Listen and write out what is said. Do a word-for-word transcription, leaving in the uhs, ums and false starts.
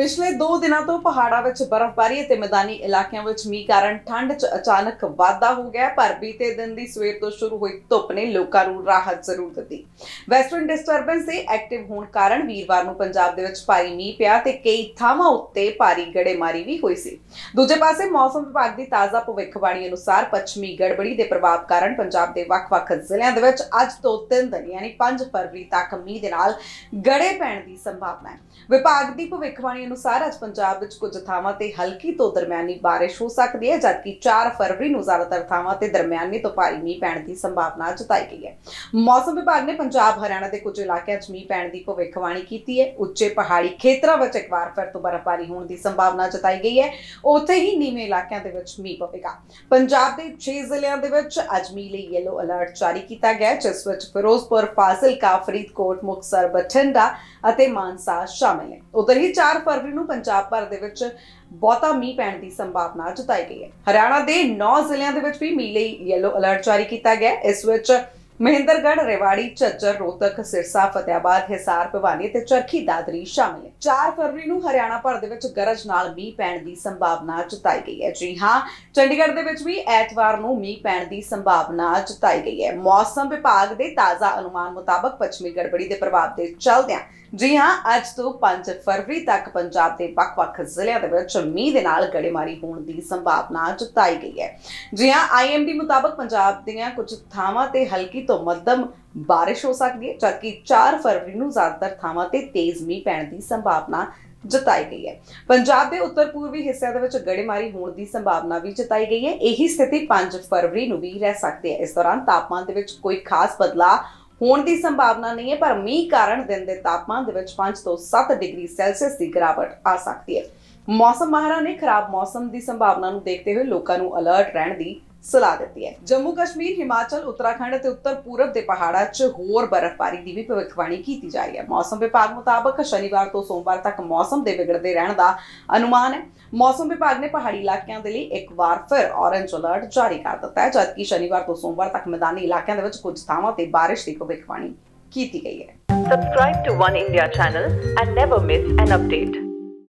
पिछले दो दिनों तो पहाड़ों में बर्फबारी ते मैदानी इलाकों में मीह कारण ठंड च अचानक वाधा हो गया, पर बीते दिन की सवेर तो शुरू हुई धुप ने लोगों को राहत जरूर दी। वैस्टर्न डिस्टरबेंस के एक्टिव होने कारण वीरवार नूं पंजाब दे विच भारी मीह पिया ते कई थावां उत्ते भारी गड़ेमारी भी हुई सी। दूजे पासे मौसम विभाग की ताज़ा भविष्यवाणी अनुसार पश्चिमी गड़बड़ी के प्रभाव कारण पंजाब के वख-वख जिलिਆਂ ਦੇ ਵਿੱਚ ਅੱਜ ਤੋਂ तीन दिन यानी पांच फरवरी तक मीह ਦੇ ਨਾਲ गड़े पैण की संभावना है। विभाग की भविष्यवाणी अनुसार अज पंजाब विच कुछ थावां ते हल्की तो दरमियानी बारिश हो सकती है, जबकि चार फरवरी नूं ज़्यादातर थावां ते दरमियानी तो भारी मीह पैण की संभावना जताई गई है। मौसम विभाग ने पंजाब हरियाणा के कुछ इलाकों में मीह पैण की भविष्यवाणी की है। उच्चे पहाड़ी खेत्रों में एक बार फिर तो बर्फबारी होने की संभावना जताई गई है। उत्थे ही नीवें इलाकों के विच मीह पवेगा। पंजाब के छे जिलिਆਂ ਦੇ ਵਿੱਚ ਅੱਜ ਮੀਂਹ ਲਈ येलो अलर्ट जारी किया गया, जिस विच फिरोजपुर, फाजिलका, फरीदकोट, मुक्तसर, बठिंडा ਅਤੇ मानसा शामिल है। उधर ही चार फरवरी ਨੂੰ पंजाब भर ਦੇ ਵਿੱਚ ਬਹੁਤਾ ਮੀਂਹ ਪੈਣ ਦੀ ਸੰਭਾਵਨਾ ਜਤਾਈ ਗਈ ਹੈ। हरियाणा के नौ ਜ਼ਿਲ੍ਹਿਆਂ ਦੇ ਵਿੱਚ ਵੀ ਮੀਂਹ ਲਈ येलो अलर्ट जारी किया गया। इस विच महेंद्रगढ़, रेवाड़ी, झज्जर, रोहतक, सिरसा, फतेहाबाद, हिसार, भिवानी ते चरखी दादरी शामिल है। चार फरवरी नूं हरियाणा भर दे विच गरज नाल मीह पैण की संभावना जताई गई है। जी हाँ, चंडीगढ़ दे विच भी ऐतवार नूं मीह पैण की संभावना जताई गई है। मौसम विभाग के ताज़ा अनुमान मुताबक पश्चिमी गड़बड़ी के प्रभाव के चलदियां जी हाँ अज तो पांच फरवरी तक पंजाब के वख-वख जिलिਆਂ ਦੇ ਵਿੱਚ ਮੀਂਹ ਦੇ ਨਾਲ ਗੜੇਮਾਰੀ ਹੋਣ ਦੀ ਸੰਭਾਵਨਾ ਜਤਾਈ ਗਈ ਹੈ। जी हाँ, आई एम डी मुताबक पंजाब ਦੀਆਂ कुछ ਥਾਵਾਂ ਤੇ हल्की तो मध्यम बारिश हो सकती है, जबकि चार फरवरी ਨੂੰ ਜ਼ਿਆਦਾਤਰ ਥਾਵਾਂ ਤੇ तेज मीह ਪੈਣ ਦੀ संभावना जताई गई है। पंजाब के उत्तर पूर्वी हिस्सों के गड़ेमारी होने की संभावना भी जताई गई है। यही स्थिति पांच फरवरी ਨੂੰ भी रह सकती है। इस दौरान तापमान के विच कोई खास बदलाव होने की संभावना नहीं है, पर मीह कारण दिन के तापमान के विच पांच तो सात डिग्री सैल्सियस की गिरावट आ सकती है। मौसम माहरां ने खराब मौसम की संभावना को देखते हुए लोगों को अलर्ट रहने की सलाह दी है। जम्मू कश्मीर, हिमाचल, उत्तराखंड ते उत्तर पूरब के पहाड़ों च होर बर्फबारी की भी भविष्यवाणी की जा रही है। मौसम विभाग मुताबक शनिवार तो सोमवार तक मौसम के बिगड़ते रहने का अनुमान है। मौसम विभाग ने पहाड़ी इलाकों के लिए एक बार फिर ऑरेंज अलर्ट जारी कर दिता है, जबकि शनिवार तो सोमवार तक मैदानी इलाकों के कुछ थावां ते बारिश की भविष्यवाणी की गई है। Subscribe to One India channel and never miss an update.